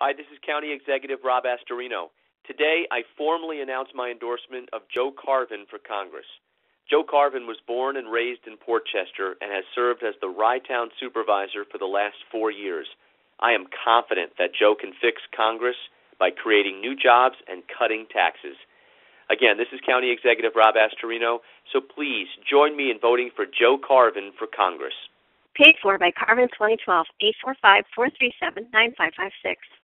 Hi, this is County Executive Rob Astorino. Today, I formally announce my endorsement of Joe Carvin for Congress. Joe Carvin was born and raised in Portchester and has served as the Rye-Town Supervisor for the last 4 years. I am confident that Joe can fix Congress by creating new jobs and cutting taxes. Again, this is County Executive Rob Astorino, so please join me in voting for Joe Carvin for Congress. Paid for by Carvin 2012, 845-437-9556.